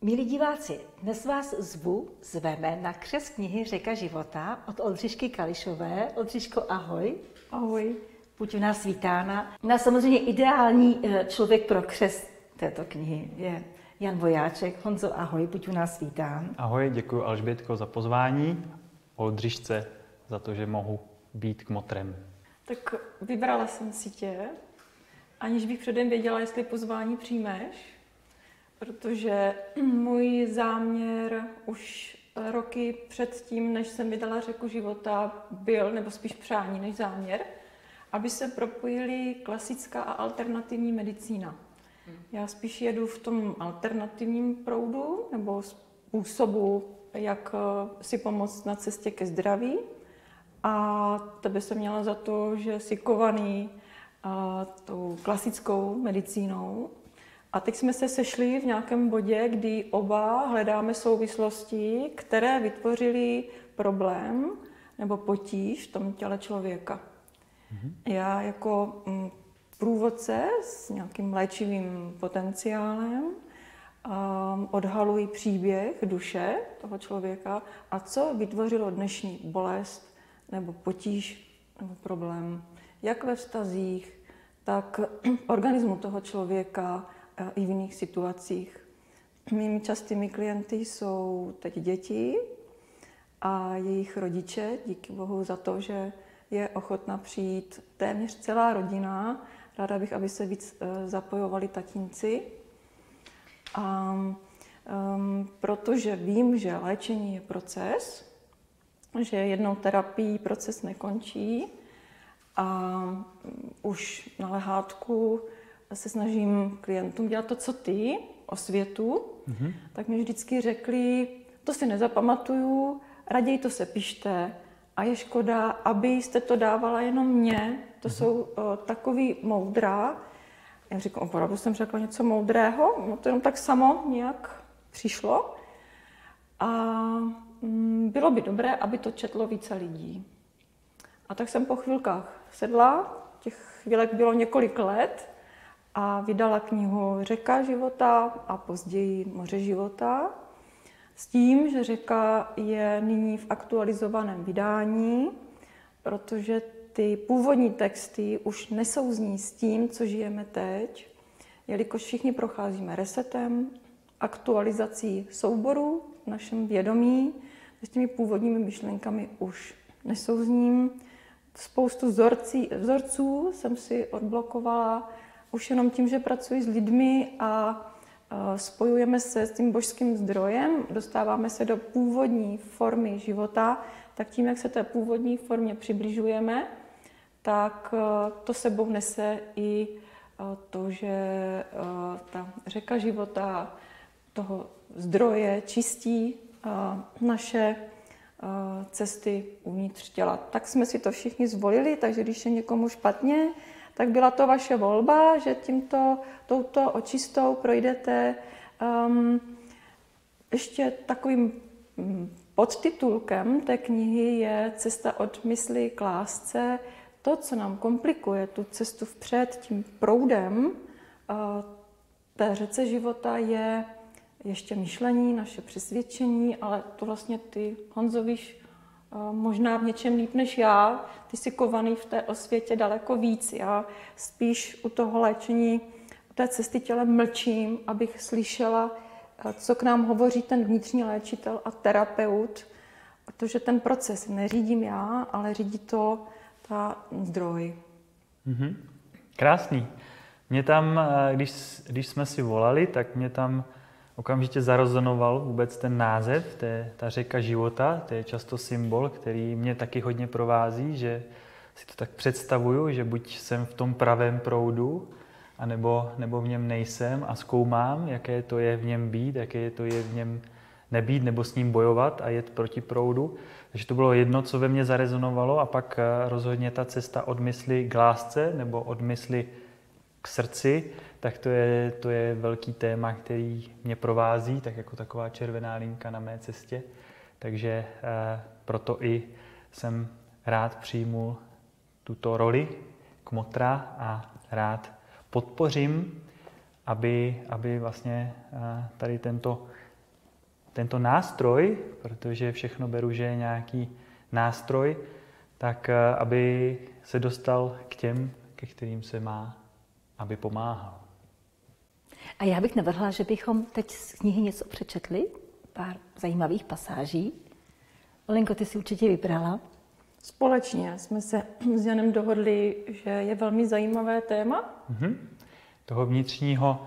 Milí diváci, dnes vás zveme na křest knihy Řeka života od Oldřišky Kališové. Oldřiško, ahoj. Ahoj. Buď u nás vítána. No samozřejmě ideální člověk pro křest této knihy je Jan Vojáček. Honzo, ahoj, buď u nás vítán. Ahoj, děkuji Alžbětko za pozvání, Oldřišce za to, že mohu být kmotrem. Tak vybrala jsem si tě, aniž bych předem věděla, jestli pozvání přijmeš, protože můj záměr už roky předtím, než jsem vydala Řeku života, byl, nebo spíš přání než záměr, aby se propojily klasická a alternativní medicína. Já spíš jedu v tom alternativním proudu nebo způsobu, jak si pomoct na cestě ke zdraví. A tebe jsem měla za to, že jsi kovaný tou klasickou medicínou. A teď jsme se sešli v nějakém bodě, kdy oba hledáme souvislosti, které vytvořily problém nebo potíž v tom těle člověka. Já jako průvodce s nějakým léčivým potenciálem odhaluji příběh duše toho člověka a co vytvořilo dnešní bolest nebo potíž nebo problém, jak ve vztazích, tak organismu toho člověka i v jiných situacích. Mými častými klienty jsou teď děti a jejich rodiče, díky Bohu za to, že je ochotna přijít téměř celá rodina. Ráda bych, aby se víc zapojovali tatínci. Protože vím, že léčení je proces, že jednou terapií proces nekončí a už na lehátku se snažím klientům dělat to, co ty, osvětu, tak mi vždycky řekli, to si nezapamatuju, raději to sepište a je škoda, abyste to dávala jenom mně. To jsou takový moudrá. Já říkám, opravdu jsem řekla něco moudrého, no to jenom tak samo nějak přišlo. A bylo by dobré, aby to četlo více lidí. A tak jsem po chvilkách sedla, těch chvílek bylo několik let, a vydala knihu Řeka života a později Moře života. S tím, že Řeka je nyní v aktualizovaném vydání, protože ty původní texty už nesouzní s tím, co žijeme teď, jelikož všichni procházíme resetem, aktualizací souborů v našem vědomí, s těmi původními myšlenkami už nesouzním. Spoustu vzorců jsem si odblokovala, už jenom tím, že pracuji s lidmi a spojujeme se s tím božským zdrojem, dostáváme se do původní formy života, tak tím, jak se té původní formě přibližujeme, tak to sebou nese i to, že ta řeka života toho zdroje čistí naše cesty uvnitř těla. Tak jsme si to všichni zvolili, takže když je někomu špatně, tak byla to vaše volba, že touto očistou projdete. Ještě takovým podtitulkem té knihy je Cesta od mysli k lásce. To, co nám komplikuje tu cestu vpřed tím proudem té řece života, je ještě myšlení, naše přesvědčení, ale to vlastně ty, Honzo, víš, možná v něčem líp než já. Ty jsi kovaný v té osvětě daleko víc. Já spíš u toho léčení, u té cesty tělem mlčím, abych slyšela, co k nám hovoří ten vnitřní léčitel a terapeut, protože ten proces neřídím já, ale řídí to ta zdroj. Krásný. Mě tam, když jsme si volali, tak mě tam okamžitě zarezonoval vůbec ten název, ta řeka života, to je často symbol, který mě taky hodně provází, že si to tak představuju, že buď jsem v tom pravém proudu, nebo v něm nejsem a zkoumám, jaké to je v něm být, jaké to je v něm nebýt, nebo s ním bojovat a jet proti proudu. Takže to bylo jedno, co ve mně zarezonovalo a pak rozhodně ta cesta od mysli k lásce nebo od mysli k srdci, tak to je velký téma, který mě provází, tak jako taková červená linka na mé cestě. Takže proto i jsem rád přijmul tuto roli kmotra a rád podpořím, aby vlastně tady tento tento nástroj, protože všechno beru, že je nějaký nástroj, tak aby se dostal k těm, ke kterým se má, aby pomáhal. A já bych navrhla, že bychom teď z knihy něco přečetli, pár zajímavých pasáží. Olenko, ty si určitě vybrala. Společně jsme se s Janem dohodli, že je velmi zajímavé téma. Toho vnitřního,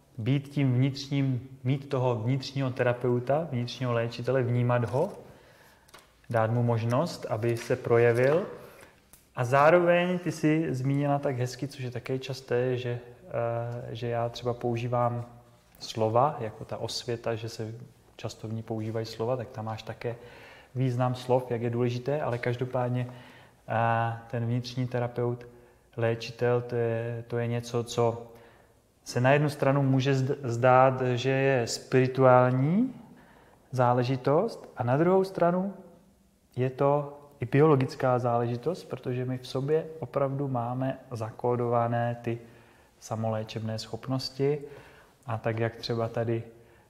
mít toho vnitřního terapeuta, vnitřního léčitele, vnímat ho, dát mu možnost, aby se projevil. A zároveň ty jsi zmínila tak hezky, což je také časté, že já třeba používám slova, jako ta osvěta, že se často v ní používají slova, tak tam máš také význam slov, jak je důležité, ale každopádně ten vnitřní terapeut, léčitel, to je něco, co se na jednu stranu může zdát, že je spirituální záležitost a na druhou stranu je to i biologická záležitost, protože my v sobě opravdu máme zakódované ty samoléčebné schopnosti a tak, jak třeba tady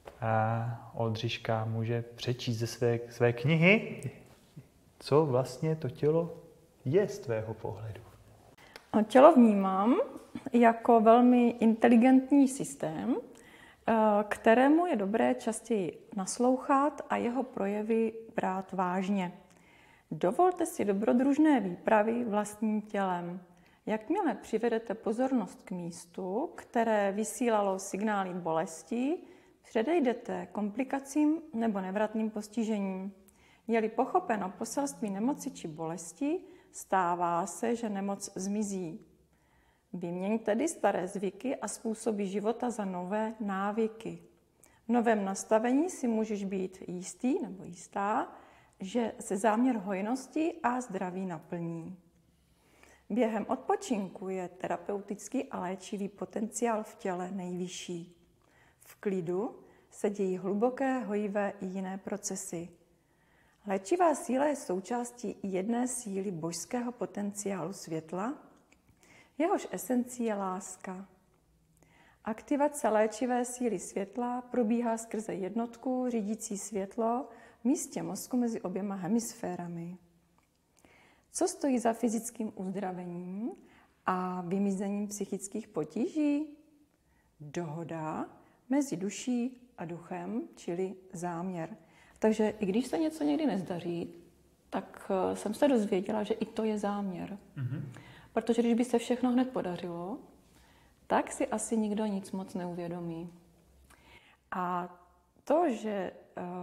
Oldřiška může přečíst ze své knihy, co vlastně to tělo je z tvého pohledu. Tělo vnímám jako velmi inteligentní systém, kterému je dobré častěji naslouchat a jeho projevy brát vážně. Dovolte si dobrodružné výpravy vlastním tělem. Jakmile přivedete pozornost k místu, které vysílalo signály bolesti, předejdete komplikacím nebo nevratným postižením. Je-li pochopeno poselství nemoci či bolesti, stává se, že nemoc zmizí. Vyměň tedy staré zvyky a způsoby života za nové návyky. V novém nastavení si můžeš být jistý nebo jistá, že se záměr hojnosti a zdraví naplní. Během odpočinku je terapeutický a léčivý potenciál v těle nejvyšší. V klidu se dějí hluboké, hojivé i jiné procesy. Léčivá síla je součástí jedné síly božského potenciálu světla, jehož esencí je láska. Aktivace léčivé síly světla probíhá skrze jednotku řídící světlo v místě mozku mezi oběma hemisférami. Co stojí za fyzickým uzdravením a vymizením psychických potíží? Dohoda mezi duší a duchem, čili záměr. Takže i když se něco někdy nezdaří, tak jsem se dozvěděla, že i to je záměr. Protože když by se všechno hned podařilo, tak si asi nikdo nic moc neuvědomí. A to, že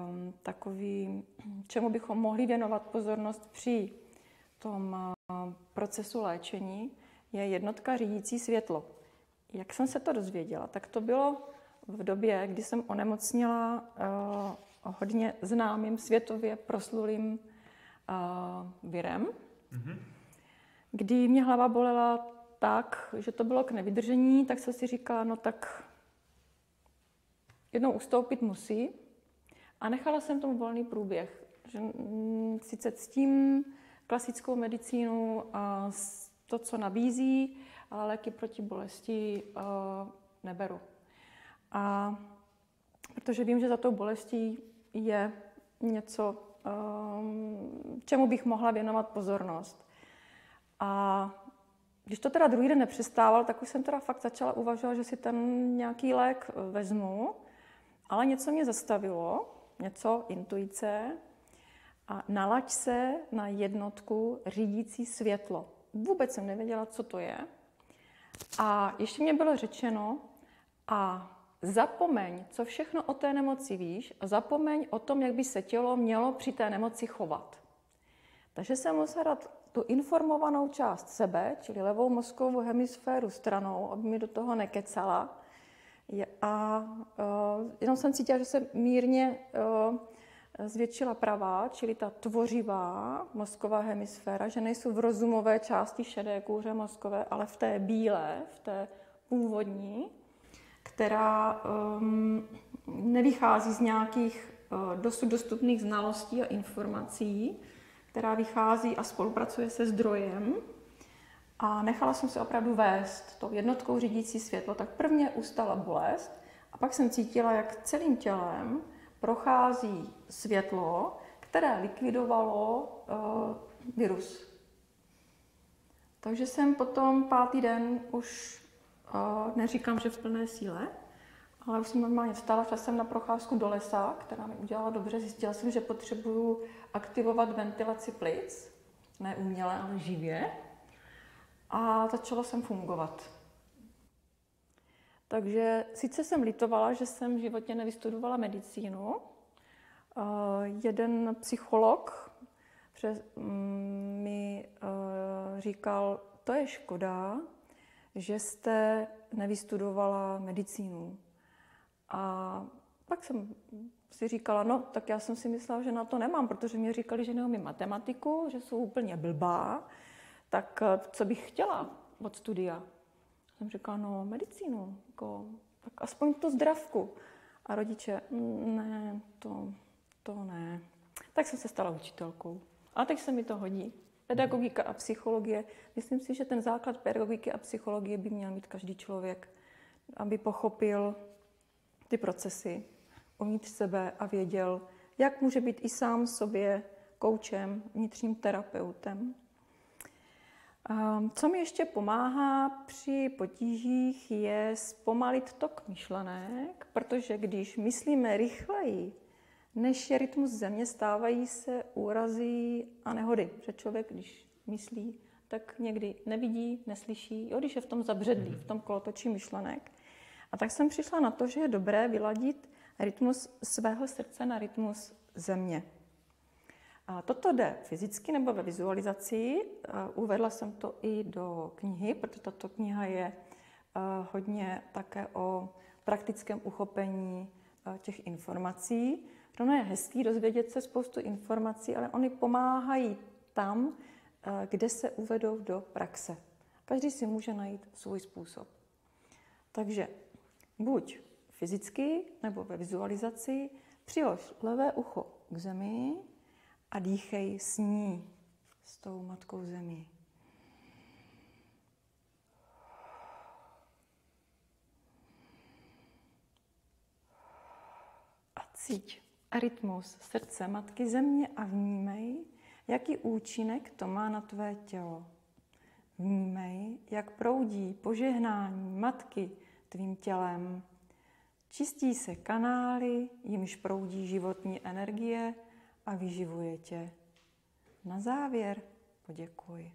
čemu bychom mohli věnovat pozornost při tom procesu léčení, je jednotka řídící světlo. Jak jsem se to dozvěděla, tak to bylo v době, kdy jsem onemocněla hodně známým světově proslulým virem, kdy mě hlava bolela tak, že to bylo k nevydržení, tak jsem si říkala, no tak jednou ustoupit musí. A nechala jsem tomu volný průběh. Že sice ctím klasickou medicínu a to, co nabízí, ale léky proti bolesti neberu. A protože vím, že za tou bolestí je něco, čemu bych mohla věnovat pozornost. A když to teda druhý den nepřestával, tak už jsem teda fakt začala uvažovat, že si ten nějaký lék vezmu, ale něco mě zastavilo, něco intuice a nalaď se na jednotku řídící světlo. Vůbec jsem nevěděla, co to je. A ještě mě bylo řečeno, a zapomeň, co všechno o té nemoci víš, a zapomeň o tom, jak by se tělo mělo při té nemoci chovat. Takže jsem musela dát tu informovanou část sebe, čili levou mozkovou hemisféru stranou, aby mi do toho nekecala. A jenom jsem cítila, že se mírně zvětšila pravá, čili ta tvořivá mozková hemisféra, že nejsou v rozumové části šedé kůře mozkové, ale v té bílé, v té původní, která nevychází z nějakých dosud dostupných znalostí a informací, která vychází a spolupracuje se zdrojem. A nechala jsem se opravdu vést tou jednotkou řídící světlo. Tak prvně ustala bolest a pak jsem cítila, jak celým tělem prochází světlo, které likvidovalo virus. Takže jsem potom 5. den už, neříkám, že v plné síle, ale už jsem normálně vstala, šla jsem na procházku do lesa, která mi udělala dobře. Zjistila jsem, že potřebuju aktivovat ventilaci plic, ne uměle, ale živě. A začala jsem fungovat. Takže sice jsem litovala, že jsem v životě nevystudovala medicínu. Jeden psycholog mi říkal, to je škoda, že jste nevystudovala medicínu. A pak jsem si říkala, no tak já jsem si myslela, že na to nemám, protože mě říkali, že neumím matematiku, že jsou úplně blbá, tak co bych chtěla od studia? Jsem říkala, no medicínu, jako, tak aspoň tu zdravku. A rodiče, ne, to ne. Tak jsem se stala učitelkou. A teď se mi to hodí. Pedagogika a psychologie. Myslím si, že ten základ pedagogiky a psychologie by měl mít každý člověk, aby pochopil ty procesy uvnitř sebe a věděl, jak může být i sám sobě koučem, vnitřním terapeutem. Co mi ještě pomáhá při potížích, je zpomalit tok myšlenek, protože když myslíme rychleji, než je rytmus země, stávají se úrazy a nehody. Že člověk, když myslí, tak někdy nevidí, neslyší, když je v tom zabředlý, v tom kolotočí myšlenek. A tak jsem přišla na to, že je dobré vyladit rytmus svého srdce na rytmus země. A toto jde fyzicky nebo ve vizualizaci. Uvedla jsem to i do knihy, protože tato kniha je hodně také o praktickém uchopení těch informací. Ono je hezký dozvědět se spoustu informací, ale oni pomáhají tam, kde se uvedou do praxe. Každý si může najít svůj způsob. Takže buď fyzicky nebo ve vizualizaci přilož levé ucho k zemi a dýchej s ní, s tou matkou zemí. A cíť rytmus srdce matky země a vnímej, jaký účinek to má na tvé tělo. Vnímej, jak proudí požehnání matky tvým tělem. Čistí se kanály, jimž proudí životní energie a vyživuje tě. Na závěr poděkuj.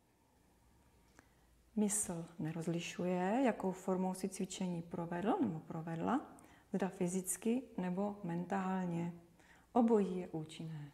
Mysl nerozlišuje, jakou formou si cvičení provedl nebo provedla, zda fyzicky nebo mentálně. Obojí je účinné.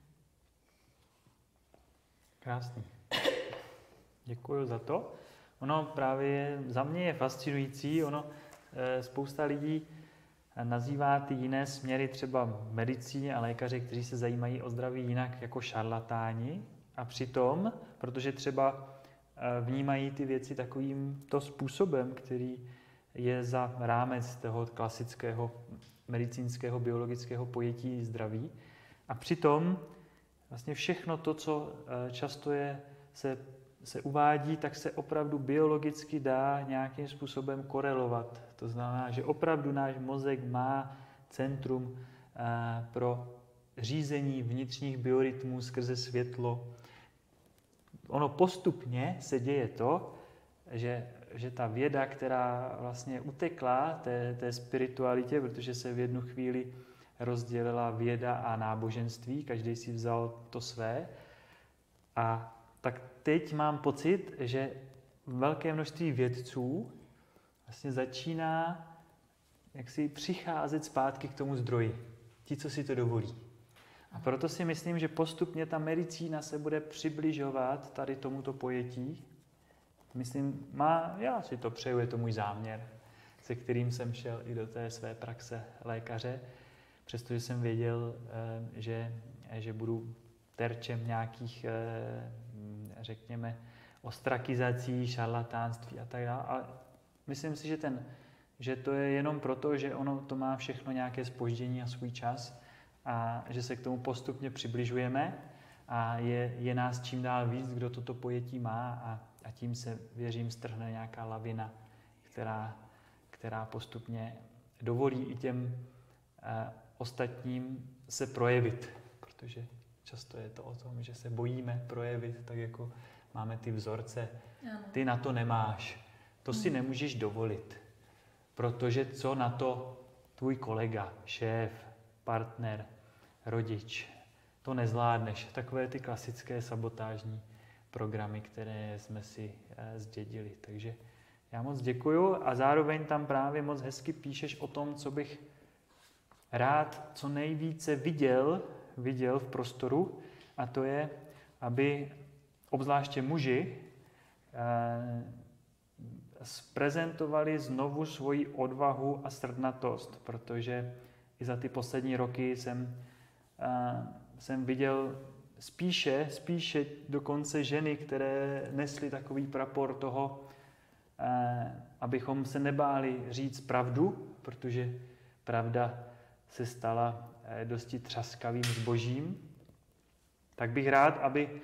Krásný. Děkuji za to. Ono právě za mě je fascinující, spousta lidí nazývá ty jiné směry třeba v medicíně a lékaři, kteří se zajímají o zdraví jinak jako šarlatáni a přitom, protože třeba vnímají ty věci takovýmto způsobem, který je za rámec toho klasického medicínského, biologického pojetí zdraví. A přitom vlastně všechno to, co často se uvádí, tak se opravdu biologicky dá nějakým způsobem korelovat. To znamená, že opravdu náš mozek má centrum pro řízení vnitřních biorytmů skrze světlo. Ono postupně se děje to, že ta věda, která vlastně utekla té spiritualitě, protože se v jednu chvíli rozdělila věda a náboženství, každý si vzal to své. A tak teď mám pocit, že velké množství vědců vlastně začíná jaksi přicházet zpátky k tomu zdroji. Ti, co si to dovolí. A proto si myslím, že postupně ta medicína se bude přibližovat tady tomuto pojetí. Myslím, já si to přeju, je to můj záměr, se kterým jsem šel i do té své praxe lékaře, přestože jsem věděl, že budu terčem nějakých, řekněme, ostrakizací, šarlatánství a tak dále. Ale myslím si, že to je jenom proto, že ono to má všechno nějaké zpoždění a svůj čas a že se k tomu postupně přibližujeme a je nás čím dál víc, kdo toto pojetí má a tím se, věřím, strhne nějaká lavina, která postupně dovolí i těm ostatním se projevit, protože často je to o tom, že se bojíme projevit, tak jako máme ty vzorce. Ty na to nemáš, to si nemůžeš dovolit, protože co na to tvůj kolega, šéf, partner, rodič, to nezvládneš. Takové ty klasické sabotážní programy, které jsme si zdědili. Takže já moc děkuju a zároveň tam právě moc hezky píšeš o tom, co bych rád co nejvíce viděl v prostoru, a to je, aby obzvláště muži zprezentovali znovu svoji odvahu a srdnatost, protože i za ty poslední roky jsem viděl spíše dokonce ženy, které nesly takový prapor toho, abychom se nebáli říct pravdu, protože pravda se stala dosti třaskavým zbožím. Tak bych rád, aby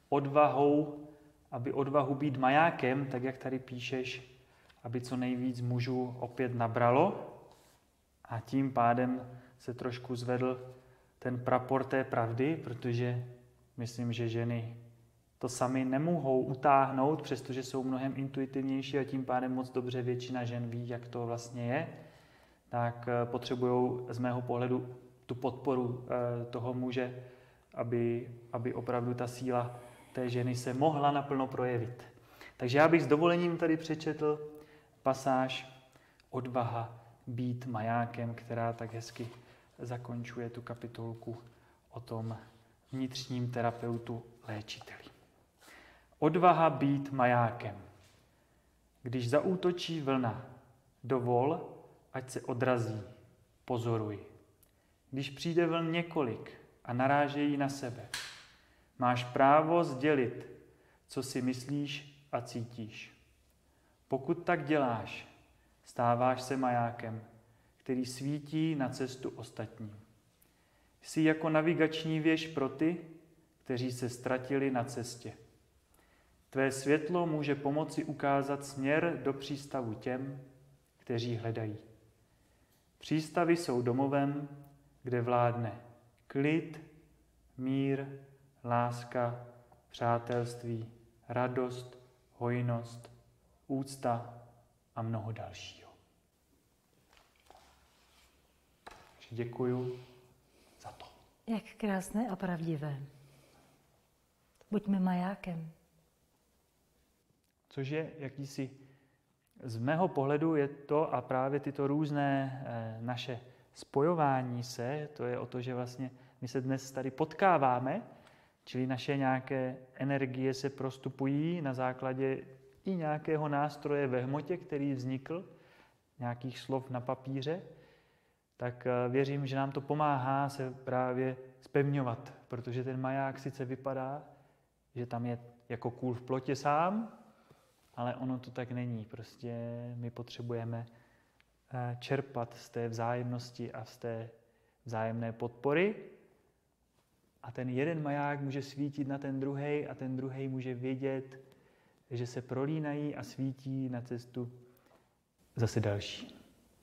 odvahu být majákem, tak jak tady píšeš, aby co nejvíc mužů opět nabralo a tím pádem se trošku zvedl ten prapor té pravdy, protože myslím, že ženy to sami nemohou utáhnout, přestože jsou mnohem intuitivnější a tím pádem moc dobře většina žen ví, jak to vlastně je, tak potřebují z mého pohledu tu podporu toho muže, aby opravdu ta síla té ženy se mohla naplno projevit. Takže já bych s dovolením tady přečetl pasáž Odvaha být majákem, která tak hezky zakončuje tu kapitolku o tom vnitřním terapeutu léčiteli. Odvaha být majákem. Když zaútočí vlna, dovol, ať se odrazí, pozoruj. Když přijde vln několik a narážejí na sebe, máš právo sdělit, co si myslíš a cítíš. Pokud tak děláš, stáváš se majákem, který svítí na cestu ostatním. Jsi jako navigační věž pro ty, kteří se ztratili na cestě. Tvé světlo může pomoci ukázat směr do přístavu těm, kteří hledají. Přístavy jsou domovem, kde vládne klid, mír, láska, přátelství, radost, hojnost, úcta a mnoho dalšího. Takže děkuju za to. Jak krásné a pravdivé. Buďme majákem. Což je jakýsi, z mého pohledu je to a právě tyto různé naše spojování se, to je o to, že vlastně my se dnes tady potkáváme, čili naše nějaké energie se prostupují na základě i nějakého nástroje ve hmotě, který vznikl, nějakých slov na papíře, tak věřím, že nám to pomáhá se právě zpevňovat, protože ten maják sice vypadá, že tam je jako kůl v plotě sám, ale ono to tak není. Prostě my potřebujeme čerpat z té vzájemnosti a z té vzájemné podpory. A ten jeden maják může svítit na ten druhej a ten druhej může vědět, že se prolínají a svítí na cestu zase další.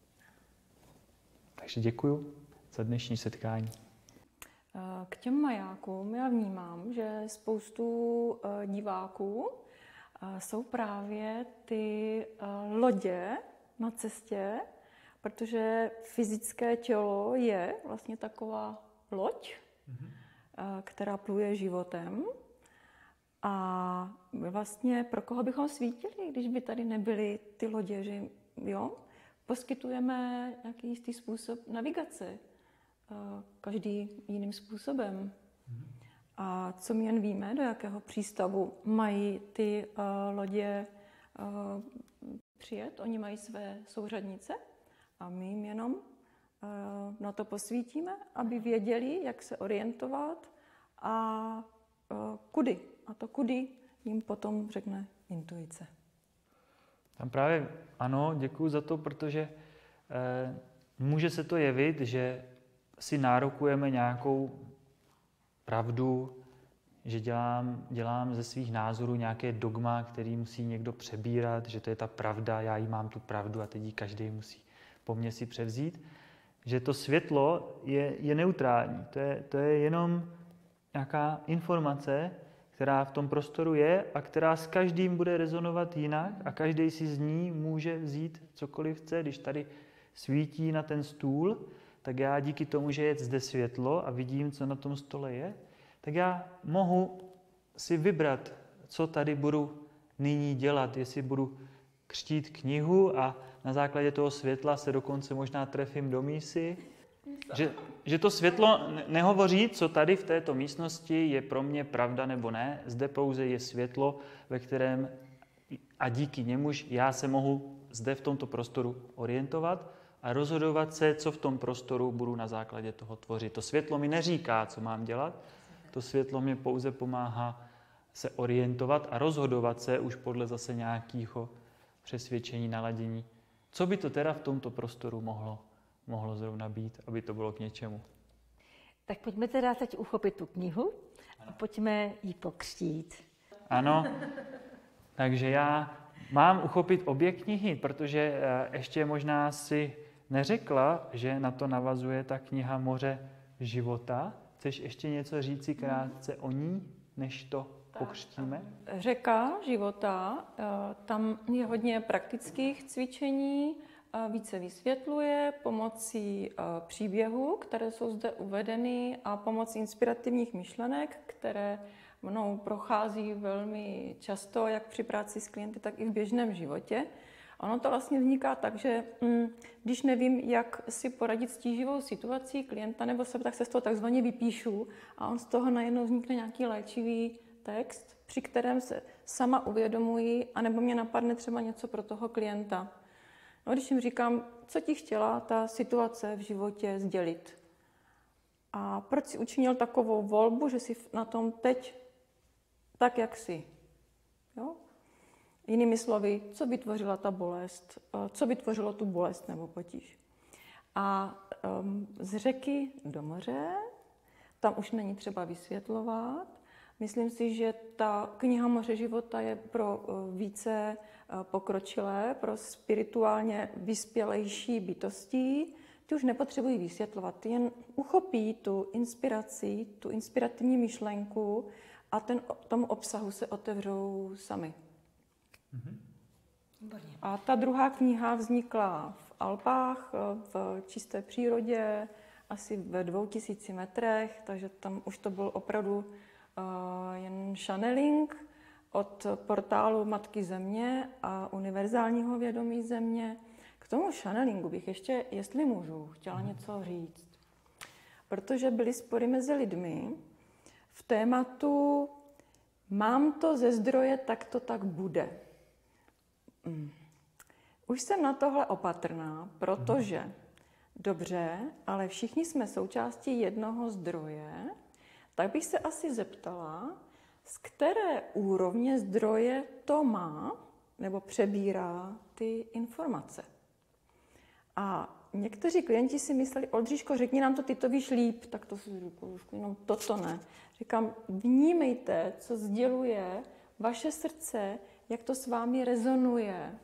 Takže děkuju za dnešní setkání. K těm majákům já vnímám, že spoustu diváků jsou právě ty lodě na cestě, protože fyzické tělo je vlastně taková loď, která pluje životem. A vlastně pro koho bychom svítili, když by tady nebyly ty lodě, že jo? Poskytujeme nějaký jistý způsob navigace, každý jiným způsobem. A co my jen víme, do jakého přístavu mají ty lodě přijet, oni mají své souřadnice a my jim jenom na to posvítíme, aby věděli, jak se orientovat a kudy. A to kudy jim potom řekne intuice. Tam právě ano, děkuji za to, protože může se to jevit, že si nárokujeme nějakou pravdu, že dělám ze svých názorů nějaké dogma, který musí někdo přebírat, že to je ta pravda, já jí mám tu pravdu a teď ji každý musí po mně si převzít. že to světlo je neutrální. To je jenom nějaká informace, která v tom prostoru je a která s každým bude rezonovat jinak a každý si z ní může vzít cokoliv chce. Když tady svítí na ten stůl, tak já díky tomu, že je zde světlo a vidím, co na tom stole je, tak já mohu si vybrat, co tady budu nyní dělat, jestli budu křtít knihu a na základě toho světla se dokonce možná trefím do mísy. Že to světlo nehovoří, co tady v této místnosti je pro mě pravda nebo ne. Zde pouze je světlo, ve kterém a díky němuž já se mohu zde v tomto prostoru orientovat a rozhodovat se, co v tom prostoru budu na základě toho tvořit. To světlo mi neříká, co mám dělat. To světlo mi pouze pomáhá se orientovat a rozhodovat se už podle zase nějakého přesvědčení, naladění. Co by to teda v tomto prostoru mohlo zrovna být, aby to bylo k něčemu? Tak pojďme teda teď uchopit tu knihu a pojďme ji pokřtít. Ano, takže já mám uchopit obě knihy, protože ještě možná si neřekla, že na to navazuje ta kniha Moře života. Chceš ještě něco říci krátce o ní, než to pokřtíme? Řeka života, tam je hodně praktických cvičení, více vysvětluje pomocí příběhů, které jsou zde uvedeny a pomocí inspirativních myšlenek, které mnou prochází velmi často, jak při práci s klienty, tak i v běžném životě. Ono to vlastně vzniká tak, že když nevím, jak si poradit s tíživou situací klienta nebo sebe, tak se z toho takzvaně vypíšu a on z toho najednou vznikne nějaký léčivý text, při kterém se sama uvědomuji, anebo mě napadne třeba něco pro toho klienta. No, když jim říkám, co ti chtěla ta situace v životě sdělit. A proč si učinil takovou volbu, že jsi na tom teď tak, jak jsi. Jo? Jinými slovy, co vytvořila ta bolest, co vytvořilo tu bolest nebo potíž. A z řeky do moře, tam už není třeba vysvětlovat. Myslím si, že ta kniha Moře života je pro více pokročilé, pro spirituálně vyspělejší bytosti. Ty už nepotřebují vysvětlovat, ty jen uchopí tu inspiraci, tu inspirativní myšlenku a tomu obsahu se otevřou sami. A ta druhá kniha vznikla v Alpách, v čisté přírodě, asi ve 2000 metrech, takže tam už to byl opravdu jen channeling od portálu Matky Země a univerzálního vědomí Země. K tomu channelingu bych ještě, jestli můžu, chtěla něco říct. Protože byly spory mezi lidmi v tématu mám to ze zdroje, tak to tak bude. Už jsem na tohle opatrná, protože dobře, ale všichni jsme součástí jednoho zdroje, tak bych se asi zeptala, z které úrovně zdroje to má nebo přebírá ty informace. A někteří klienti si mysleli, Oldřiško, řekni nám to, ty to víš líp, tak to si říkám, jenom toto ne. Říkám, vnímejte, co sděluje vaše srdce, jak to s vámi rezonuje.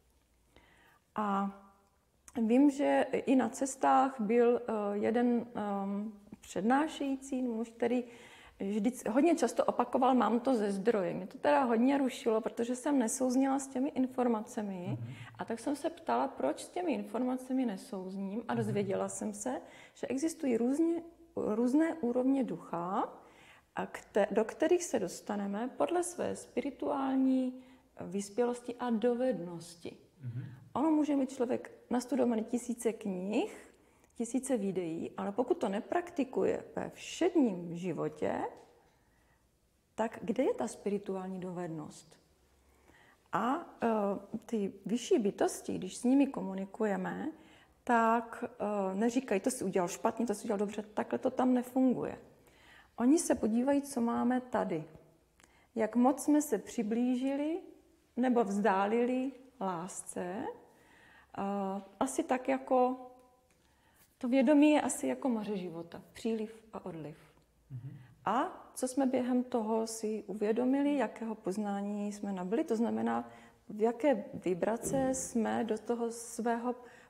A vím, že i na cestách byl jeden přednášející muž, který hodně často opakoval, mám to ze zdroje. Mě to teda hodně rušilo, protože jsem nesouzněla s těmi informacemi a tak jsem se ptala, proč s těmi informacemi nesouzním a dozvěděla jsem se, že existují různé úrovně ducha, do kterých se dostaneme podle své spirituální vyspělosti a dovednosti. Ono může mít člověk nastudovaný tisíce knih, tisíce videí, ale pokud to nepraktikuje ve všedním životě, tak kde je ta spirituální dovednost? A ty vyšší bytosti, když s nimi komunikujeme, tak neříkají, to si udělal špatně, to si udělal dobře, takhle to tam nefunguje. Oni se podívají, co máme tady. Jak moc jsme se přiblížili nebo vzdálili lásce. Asi tak jako to vědomí je asi jako moře života, příliv a odliv. A co jsme během toho si uvědomili, jakého poznání jsme nabyli, to znamená, v jaké vibrace jsme do toho svého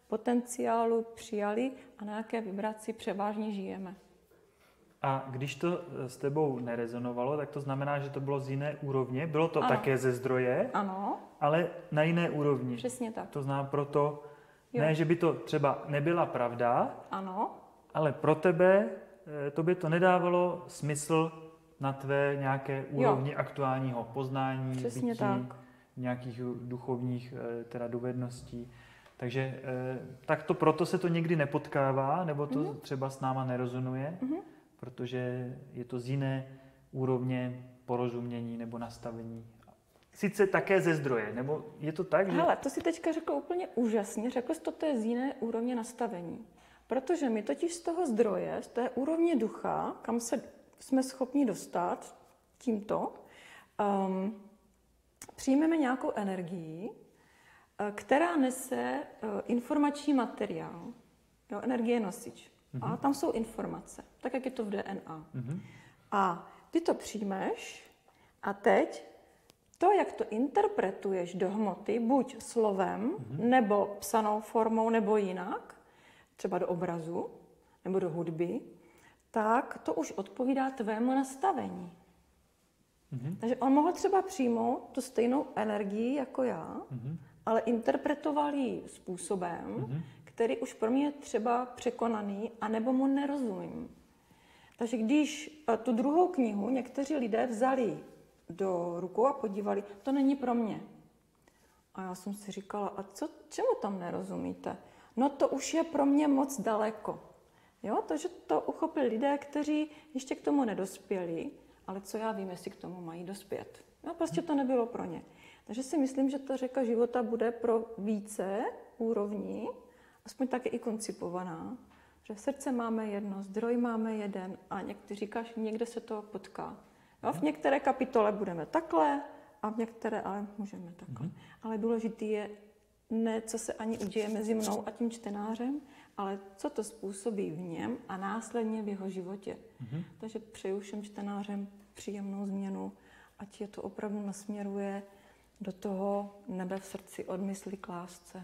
potenciálu přijali a na jaké vibraci převážně žijeme. A když to s tebou nerezonovalo, tak to znamená, že to bylo z jiné úrovně? Bylo to Ano. také ze zdroje, Ano, ale na jiné úrovni. přesně tak. To znamená proto, Jo. ne, že by to třeba nebyla pravda, Ano, ale pro tebe, tobě to nedávalo smysl na tvé nějaké úrovni aktuálního poznání, Přesně bytí, tak. nějakých duchovních teda dovedností. Takže tak to proto se to někdy nepotkává, nebo to třeba s náma nerezonuje, protože je to z jiné úrovně porozumění nebo nastavení. Sice také ze zdroje, nebo je to tak, že... Hele, to si teďka řekl úplně úžasně. Řekl jsi to je z jiné úrovně nastavení. Protože my totiž z toho zdroje, z té úrovně ducha, kam se jsme schopni dostat tímto, přijmeme nějakou energii, která nese informační materiál. Jo, energie je nosič. A tam jsou informace, tak jak je to v DNA. A ty to přijmeš a teď to, jak to interpretuješ do hmoty, buď slovem, nebo psanou formou, nebo jinak, třeba do obrazu, nebo do hudby, tak to už odpovídá tvému nastavení. Takže on mohl třeba přijmout tu stejnou energii jako já, ale interpretoval ji způsobem, který už pro mě je třeba překonaný, anebo mu nerozumím. Takže když tu druhou knihu někteří lidé vzali do rukou a podívali, to není pro mě. A já jsem si říkala, a čemu tam nerozumíte? No to už je pro mě moc daleko. Jo, takže to uchopili lidé, kteří ještě k tomu nedospěli, ale co já vím, jestli k tomu mají dospět. No, prostě to nebylo pro ně. Takže si myslím, že ta řeka života bude pro více úrovní, aspoň tak je i koncipovaná, že v srdce máme jedno, zdroj máme jeden a ty říkáš, někde se to potká. Jo, v některé kapitole budeme takhle a v některé ale můžeme takhle. Ale důležitý je ne, co se ani uděje mezi mnou a tím čtenářem, ale co to způsobí v něm a následně v jeho životě. Takže přeju všem čtenářem příjemnou změnu, ať je to opravdu nasměruje do toho nebe v srdci, od mysli k lásce.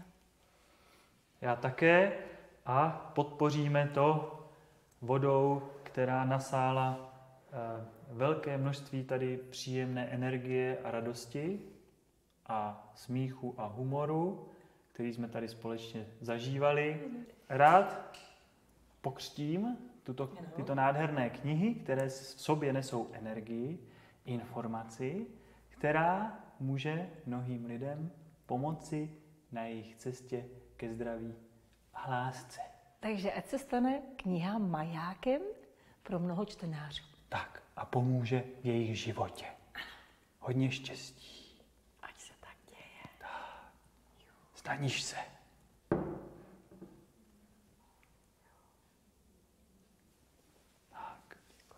Já také a podpoříme to vodou, která nasála velké množství tady příjemné energie a radosti a smíchu a humoru, který jsme tady společně zažívali. Rád pokřtím tyto nádherné knihy, které v sobě nesou energii, informaci, která může mnohým lidem pomoci na jejich cestě ke zdraví a lásce. Takže ať se stane kniha majákem pro mnoho čtenářů. Tak a pomůže v jejich životě. Hodně štěstí. Ať se tak děje. Tak. Staníš se. Tak.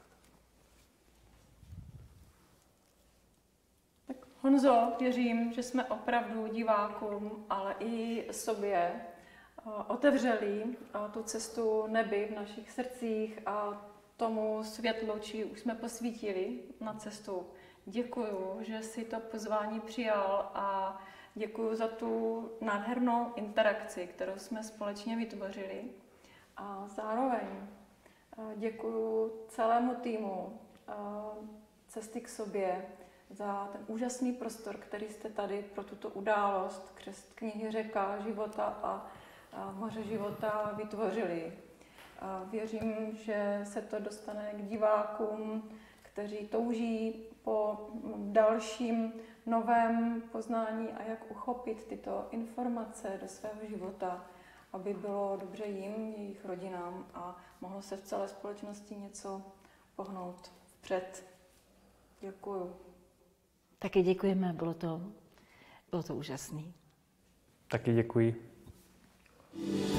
Tak Honzo, věřím, že jsme opravdu divákům, ale i sobě otevřeli tu cestu nebi v našich srdcích a tomu světlu, či už jsme posvítili na cestu. Děkuju, že jsi to pozvání přijal a děkuju za tu nádhernou interakci, kterou jsme společně vytvořili. A zároveň děkuju celému týmu Cesty k sobě za ten úžasný prostor, který jste tady pro tuto událost křest knihy Řeka života a Moře života vytvořili. Věřím, že se to dostane k divákům, kteří touží po dalším novém poznání a jak uchopit tyto informace do svého života, aby bylo dobře jim, jejich rodinám a mohlo se v celé společnosti něco pohnout vpřed. Děkuju. Taky děkujeme, bylo to úžasné. Taky děkuji.